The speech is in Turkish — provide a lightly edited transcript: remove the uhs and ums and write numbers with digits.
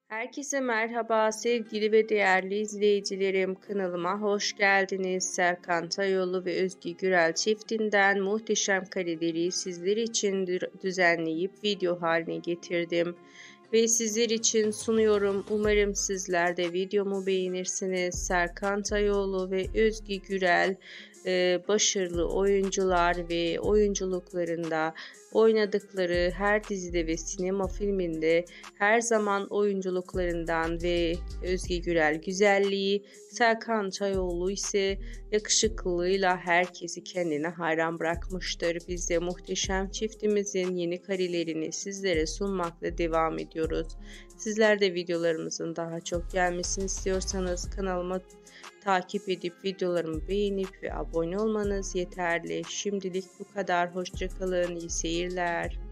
Herkese merhaba sevgili ve değerli izleyicilerim, kanalıma hoş geldiniz. Serkan Tayolu ve Özge Gürel çiftinden muhteşem kareleri sizler için düzenleyip video haline getirdim ve sizler için sunuyorum. Umarım sizler de videomu beğenirsiniz. Serkan Tayolu ve Özge Gürel başarılı oyuncular ve oyunculuklarında oynadıkları her dizide ve sinema filminde her zaman oyunculuklarından ve Özge Gürel güzelliği, Serkan Çayoğlu ise yakışıklılığıyla herkesi kendine hayran bırakmıştır. Biz de muhteşem çiftimizin yeni karelerini sizlere sunmakla devam ediyoruz. Sizler de videolarımızın daha çok gelmesini istiyorsanız kanalıma takip edip videolarımı beğenip ve abone olmanız yeterli. Şimdilik bu kadar. Hoşça kalın. İyi seyirler.